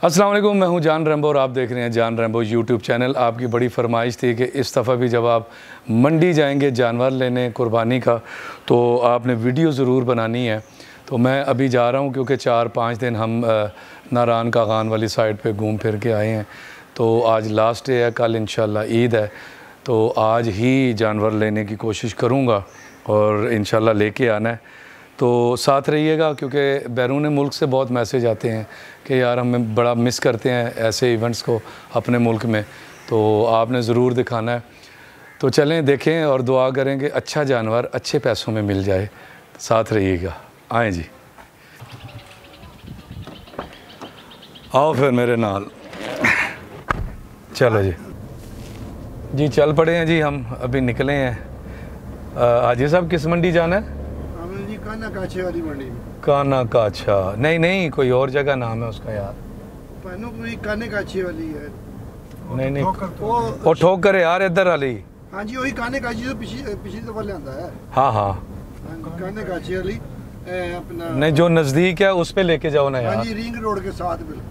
अस्सलाम वालेकुम, मैं हूं जान रैम्बो और आप देख रहे हैं जान रैम्बो यूट्यूब चैनल। आपकी बड़ी फरमाइश थी कि इस दफ़ा भी जब आप मंडी जाएंगे जानवर लेने कुर्बानी का तो आपने वीडियो ज़रूर बनानी है। तो मैं अभी जा रहा हूं क्योंकि 4-5 दिन हम नारान कागान वाली साइड पे घूम फिर के आए हैं। तो आज लास्ट डे है, कल इंशाल्लाह ईद है, तो आज ही जानवर लेने की कोशिश करूँगा और इंशाल्लाह लेके आना है। तो साथ रहिएगा क्योंकि बैरून मुल्क से बहुत मैसेज आते हैं कि यार हमें बड़ा मिस करते हैं ऐसे इवेंट्स को अपने मुल्क में, तो आपने ज़रूर दिखाना है। तो चलें देखें और दुआ करें कि अच्छा जानवर अच्छे पैसों में मिल जाए। साथ रहिएगा, आएँ जी, आओ फिर मेरे नाल। चलो जी चल पड़े हैं जी, हम अभी निकले हैं। हाजी साहब किस मंडी जाना है? काना काछे वाली मंडी में। काना काछा? नहीं, कोई और जगह नाम है उसका यार। काने काछे वाली है। नहीं वो ठोकर यार इधर वाली। हाँ जी वही काने काछी तो पिछली दफा लिया है। हाँ काने काछे वाली अपना नहीं, जो नज़दीक है उस पे लेके जाओ ना यार। हाँ जी, रिंग रोड के साथ बिल्कुल।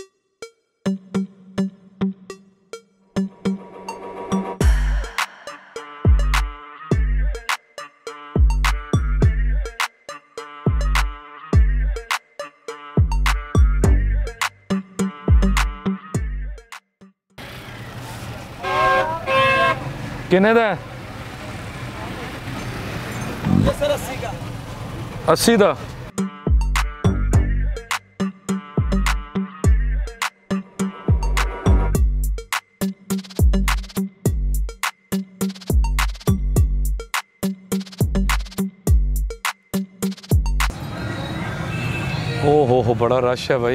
किन्ने दा? ये सर 80 का। 80 दा? ओ हो बड़ा रश है भाई।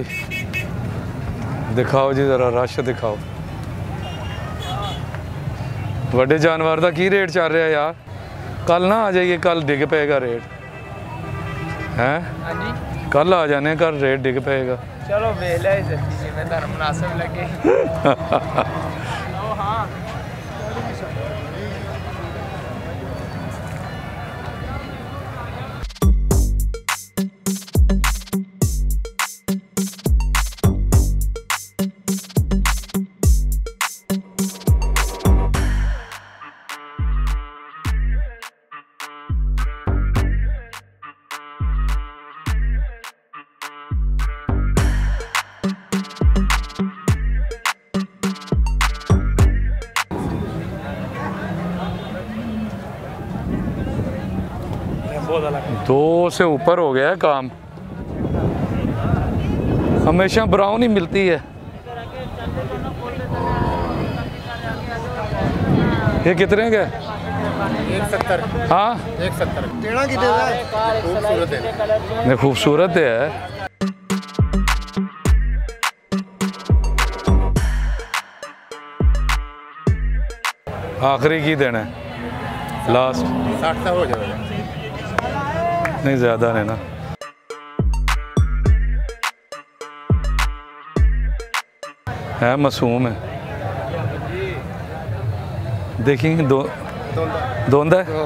दिखाओ जी ज़रा रश दिखाओ। बड़े जानवर का की रेट चल रहा है यार? कल ना आ जाइए, कल डिग पेगा रेट हैं। कल आ जाने, कल रेट डिग पेगा। चलो वेला है जल्दी से, मैं धर्म मुनासिब लगे। हाँ दो से ऊपर हो गया है काम। हमेशा ब्राउन ही मिलती है। ये कितने के? 170। हाँ 170। टेढ़ा की टेढ़ा खूबसूरत है। नहीं खूबसूरत है। आखिरी की देना है लास्ट? 60 का हो जाएगा। नहीं ज़्यादा नहीं ना। है मासूम है। देखेंगे दोंदा है।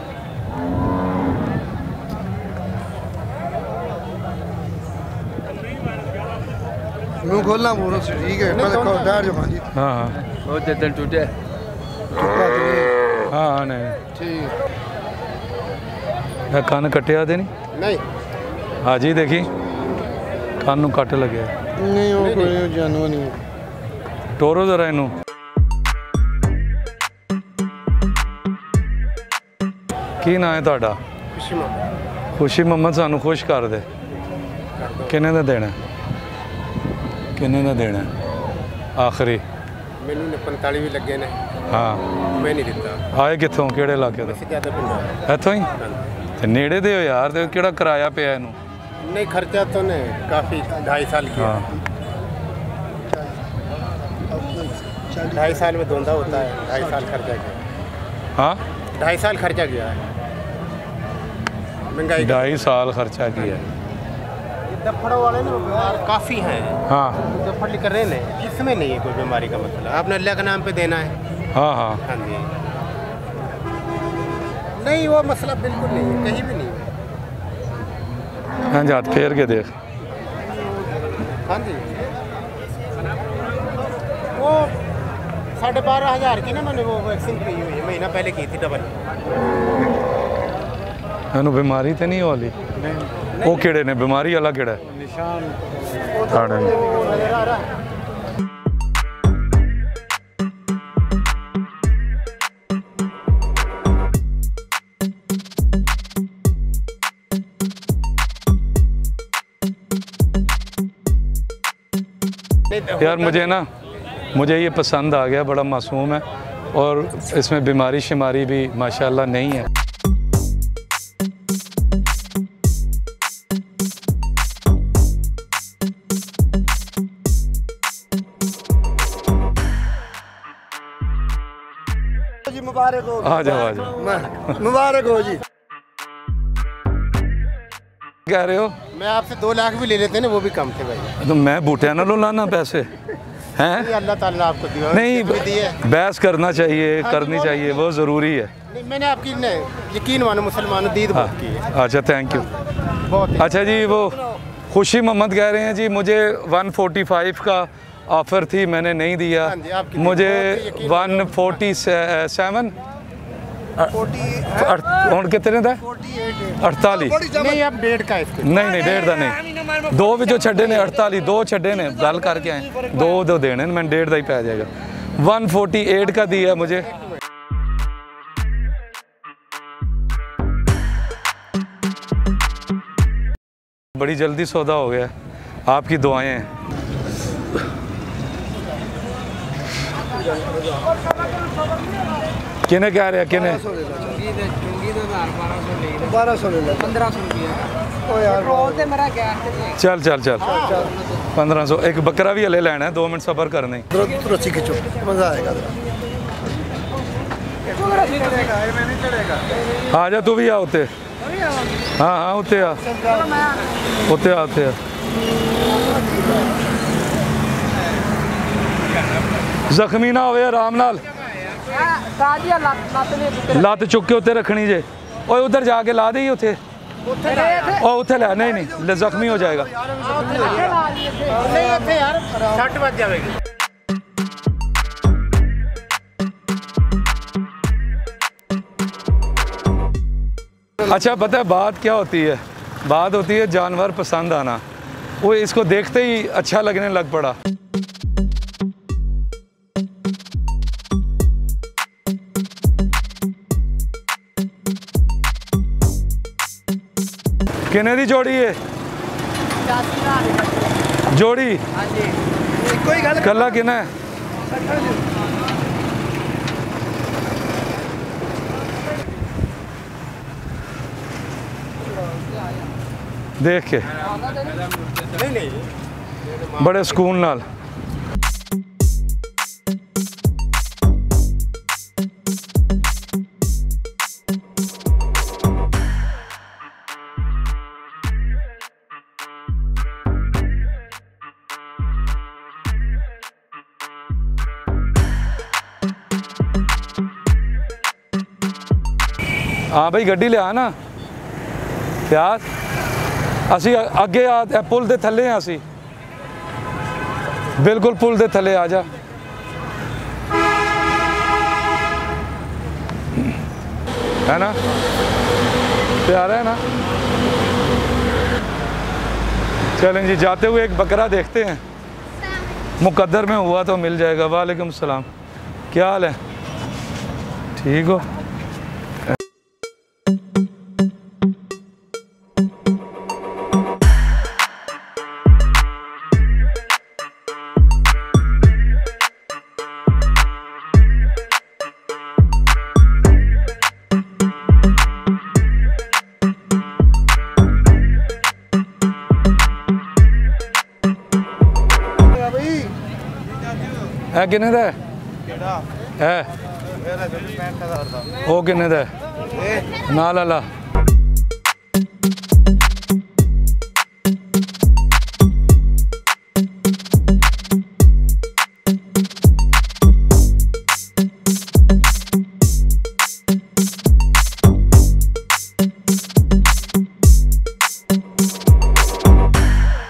मुंह खोलना पूरा ठीक है। देखो डर जो। हाँ जी हाँ बहुत दिल टूटे। हाँ नहीं ठीक है। कान कट्टिया दे नहीं। हाँ जी देखी कान कट लगे नहीं वो कोई जानवर नहीं। टोरो जरा इनू। की ना है ਤੁਹਾਡਾ? खुशी मोहम्मद सानू खुश कर दे। किन्ने दा देना? किन्ने दा देना आखिरी? मैनू ने 45 भी लगे ने। हाँ मैं नहीं दिता। आए कितों किहड़े इलाके दा? इत्थों ही ते नेड़े दे हो यार। ते किहड़ा किराया पिया इनू? नहीं खर्चा तो नहीं काफ़ी। 2.5 साल की। हाँ 2.5 साल में धोंदा होता है। 2.5 साल खर्चा किया। हाँ 2.5 साल खर्चा किया है। महंगाई 2.5 साल खर्चा किया। दफड़ों वाले ना काफ़ी हैं। हाँ दफड़ कर रहे हैं, इसमें नहीं है कोई बीमारी का मसला। आपने अल्लाह के नाम पे देना है। हाँ हाँ हाँ जी। नहीं वो मसला बिल्कुल नहीं है, कहीं भी नहीं है। हाँ जी, हाथ फेर के देख। हाँ जी 12,500 की ना मैंने वो वैक्सीन की हुई है, महीना पहले की थी डबल। मैंने बीमारी तो नहीं वाली वो केड़े ने बीमारी वाला केड़ा निशान नज़र आ रहा है। यार मुझे ये पसंद आ गया, बड़ा मासूम है और इसमें बीमारी शिमारी भी माशाल्लाह नहीं है। जी मुबारक हो। आ जाओ मुबारक हो जी। कह रहे हो? मैं आपसे 2 लाख भी ले लेते हैं ना, वो भी कम थे भाई। तो मैं बूटिया ना लो लाना पैसे हैं? ये अल्लाह ताला ने आपको दिया नहीं, दिए। बहस करना चाहिए, करनी चाहिए, वो ज़रूरी है। नहीं, मैंने आपकी यकीन मानो मुसलमानों दीद बहुत की है। अच्छा थैंक यू। बहुत अच्छा जी, वो खुशी मोहम्मद कह रहे हैं जी मुझे 145 का ऑफ़र थी, मैंने नहीं दिया। हाँ जी, आपकी मुझे बहुत यकीन 147 ਹੁਣ ਕਿਤਨੇ ਦਾ 48 नहीं, आप 1.5 का इसके नहीं 1.5 ਦਾ ਨਹੀਂ, 2 ਵਿੱਚੋਂ ਛੱਡੇ ਨੇ 48, 2 ਛੱਡੇ ਨੇ, ਗੱਲ ਕਰਕੇ ਆਏ 2 ਦੇਣੇ ਨੇ, मैं 1.5 ਦਾ ही पै जाएगा। 148 का दिया मुझे। बड़ी जल्दी सौदा हो गया, आपकी दुआएं हैं। किने कह रहे हैं किने? 1200 ले लो। 1500 रुपया ओ यार चल 1500। एक बकरा भी हले लेना है, 2 मिनट सफर करने। रस्सी खींचो, मजा आएगा। आ जा तू भी आ उते। हाँ हाँ उते आ, उते आ, उते आ। जख्मी ना होवे, आराम नाल लत चुक के उत्ते रखनी जे। ओए उधर जाके ला दी उत्थे, ओ उत्थे लै। नहीं जख्मी हो जाएगा। अच्छा पता है बात क्या होती है? बात होती है जानवर पसंद आना। वो इसको देखते ही अच्छा लगने लग पड़ा। किने दी जोड़ी है? जोड़ी कला किना है? देख के बड़े सुकून नाल। हाँ भाई गड्डी लिया ना प्यार। असी अगे आ पुल दे थले हैं, असी बिल्कुल पुल दे थले आ जा। है ना प्यारा है ना। चलें जी, जाते हुए एक बकरा देखते हैं, मुकद्दर में हुआ तो मिल जाएगा। वालेकुम सलाम, क्या हाल है? ठीक हो? है किन्ने दा है? वो किन्ने दा नाल वाला?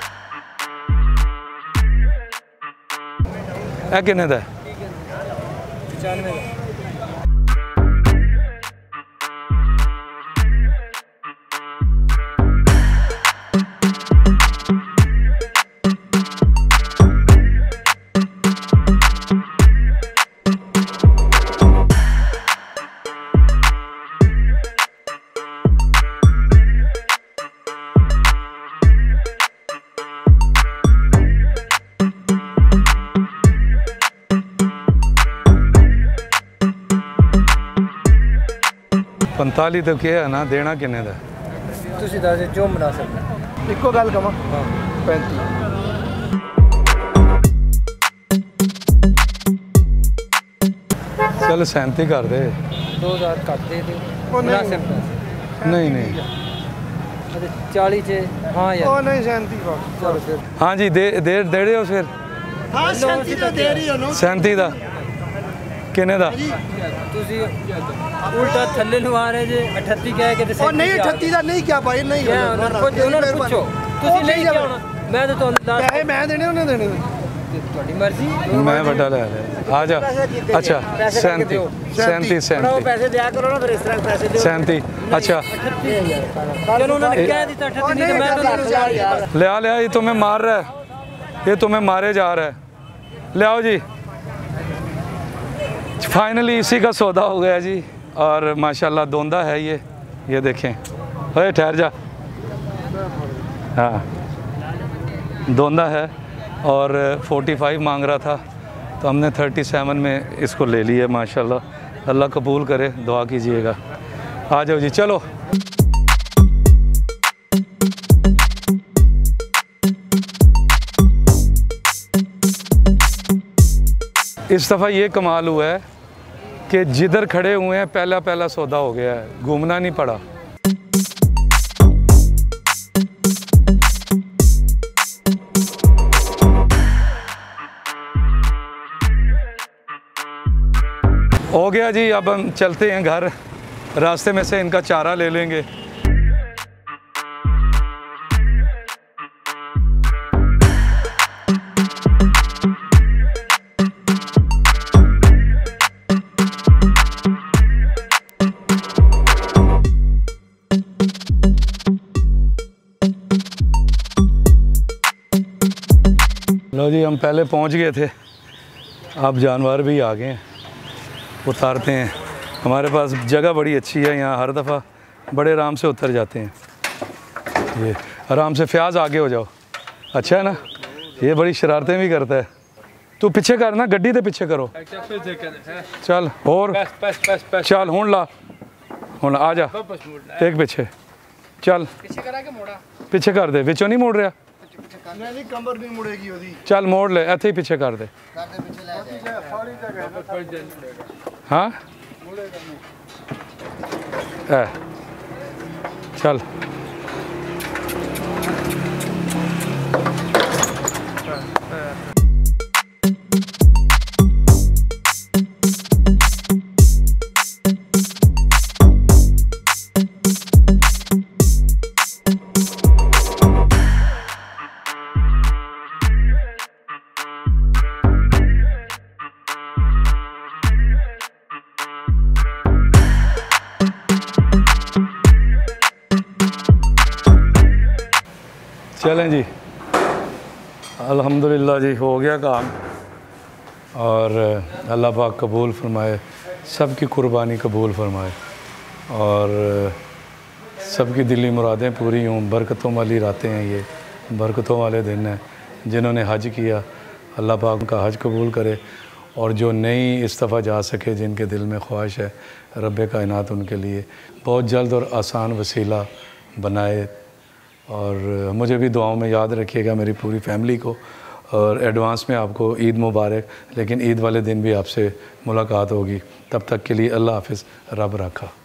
है किन्ने दा? 45 तो क्या है ना देना किन्ने दा ਤੁਸੀਂ ਦੱਸ ਜੋ ਮੁਨਾਸਬ ਇੱਕੋ ਗੱਲ ਕਵਾਂ 35 चल 37 कर दे 2000 ਘੱਟ ਦੇ ਦਿਓ ਉਹ ਨਹੀਂ। ਮੁਨਾਸਿਬ ਪੈਸੇ। नहीं नहीं ਅਤੇ 40 ਚ ਹਾਂ ਯਾਰ ਉਹ ਨਹੀਂ 37 ਬਸ ਚਲੋ ਫਿਰ हाँ जी दे दे दे रहे हो फिर ਹਾਂ 37 ਤਾਂ ਦੇ ਰਹੀ ਹੋ ਨਾ 37 ਦਾ ਕਿੰਨੇ ਦਾ ਤੁਸੀਂ ਉਲਟਾ ਥੱਲੇ ਨੂੰ ਆ ਰਹੇ ਜੇ 38 ਕਹਿ ਕੇ ਤੇ ਉਹ ਨਹੀਂ 38 ਦਾ ਨਹੀਂ ਕਿਹਾ ਭਾਈ ਨਹੀਂ ਉਹਨਾਂ ਨੂੰ ਪੁੱਛੋ ਤੁਸੀਂ ਨਹੀਂ ਕਿਹਾ ਹੋਣਾ ਮੈਂ ਤਾਂ ਤੁਹਾਨੂੰ ਦੱਸ ਪੈਸੇ ਮੈਂ ਦੇਣੇ ਉਹਨੇ ਦੇਣੇ ਤੁਹਾਡੀ ਮਰਜ਼ੀ मैं बड़ा ले ले आ जा अच्छा 37 37 ਪੈਸੇ ਦਿਆ ਕਰੋ ਨਾ ਫਿਰ ਇਸ ਤਰ੍ਹਾਂ ਪੈਸੇ 37 अच्छा ਚਲੋ ਉਹਨਾਂ ਨੇ ਕਹਿ ਦਿੱਤਾ 38 ਨਹੀਂ ਤੇ ਮੈਂ ਤੁਹਾਨੂੰ ਯਾਰ ले आ ये तुम्हें मार रहा है ये तुम्हें मारे जा रहा है ले आओ जी फाइनली इसी का सौदा हो गया जी और माशाल्लाह दोंदा है ये देखें अरे ठहर जा हाँ दोंदा है और 45 मांग रहा था तो हमने 37 में इसको ले लिया माशाल्लाह अल्लाह कबूल करे दुआ कीजिएगा आ जाओ जी चलो इस दफ़ा ये कमाल हुआ है कि जिधर खड़े हुए हैं पहला सौदा हो गया है घूमना नहीं पड़ा हो गया जी अब हम चलते हैं घर रास्ते में से इनका चारा ले लेंगे लो जी हम पहले पहुंच गए थे अब जानवर भी आ गए हैं उतारते हैं हमारे पास जगह बड़ी अच्छी है यहाँ हर दफ़ा बड़े आराम से उतर जाते हैं ये आराम से फ्याज आगे हो जाओ अच्छा है ना ये बड़ी शरारतें भी करता है तू पीछे कर ना गड्डी ते पीछे करो चल और चल हुण ला हुण आ जा एक पीछे चल पीछे कर दे विचों नहीं मुड़ रहा नहीं कमर नहीं मुड़ेगी ਉਹਦੀ चल मोड़ ले ऐसे ही पीछे कर दे हाँ चल चलें जी अल्हम्दुलिल्लाह जी हो गया काम और अल्लाह पाक कबूल फरमाए सब की कुर्बानी कबूल फरमाए और सबकी दिली मुरादें पूरी हों बरकतों वाली रातें हैं ये बरकतों वाले दिन हैं जिन्होंने हज किया अल्लाह पाक उनका हज कबूल करे और जो नहीं इस दफ़ा जा सके जिनके दिल में ख्वाहिश है रब कायनात उनके लिए बहुत जल्द और आसान वसीला बनाए और मुझे भी दुआओं में याद रखिएगा मेरी पूरी फैमिली को और एडवांस में आपको ईद मुबारक लेकिन ईद वाले दिन भी आपसे मुलाकात होगी तब तक के लिए अल्लाह हाफ़िज़ रब रखा।